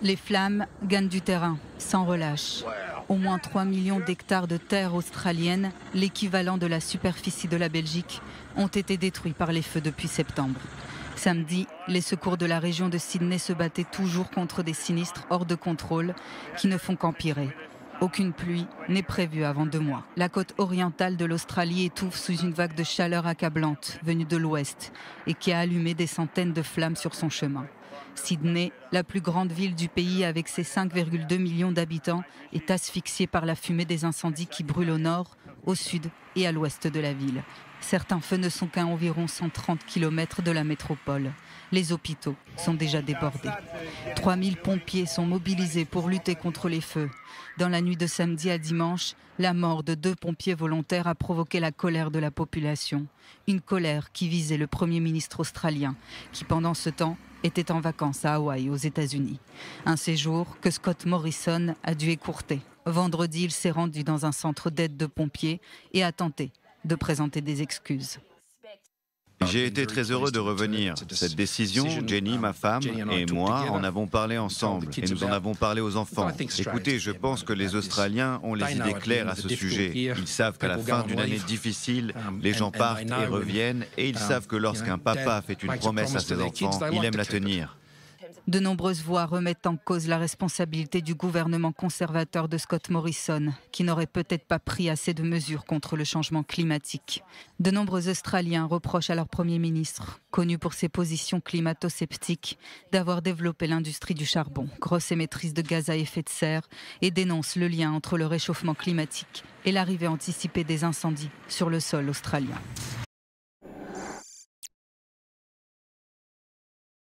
Les flammes gagnent du terrain, sans relâche. Au moins 3 millions d'hectares de terre australienne, l'équivalent de la superficie de la Belgique, ont été détruits par les feux depuis septembre. Samedi, les secours de la région de Sydney se battaient toujours contre des sinistres hors de contrôle qui ne font qu'empirer. Aucune pluie n'est prévue avant 2 mois. La côte orientale de l'Australie étouffe sous une vague de chaleur accablante venue de l'ouest et qui a allumé des centaines de flammes sur son chemin. Sydney, la plus grande ville du pays avec ses 5,2 millions d'habitants, est asphyxiée par la fumée des incendies qui brûlent au nord, au sud et à l'ouest de la ville. Certains feux ne sont qu'à environ 130 km de la métropole. Les hôpitaux sont déjà débordés. 3000 pompiers sont mobilisés pour lutter contre les feux. Dans la nuit de samedi à dimanche, la mort de 2 pompiers volontaires a provoqué la colère de la population. Une colère qui visait le Premier ministre australien, qui pendant ce temps était en vacances à Hawaï, aux États-Unis. Un séjour que Scott Morrison a dû écourter. Vendredi, il s'est rendu dans un centre d'aide de pompiers et a tenté de présenter des excuses. J'ai été très heureux de revenir. Cette décision, Jenny, ma femme, et moi en avons parlé ensemble et nous en avons parlé aux enfants. Écoutez, je pense que les Australiens ont les idées claires à ce sujet. Ils savent qu'à la fin d'une année difficile, les gens partent et reviennent et ils savent que lorsqu'un papa fait une promesse à ses enfants, il aime la tenir. De nombreuses voix remettent en cause la responsabilité du gouvernement conservateur de Scott Morrison, qui n'aurait peut-être pas pris assez de mesures contre le changement climatique. De nombreux Australiens reprochent à leur Premier ministre, connu pour ses positions climato-sceptiques, d'avoir développé l'industrie du charbon, grosse émettrice de gaz à effet de serre, et dénoncent le lien entre le réchauffement climatique et l'arrivée anticipée des incendies sur le sol australien.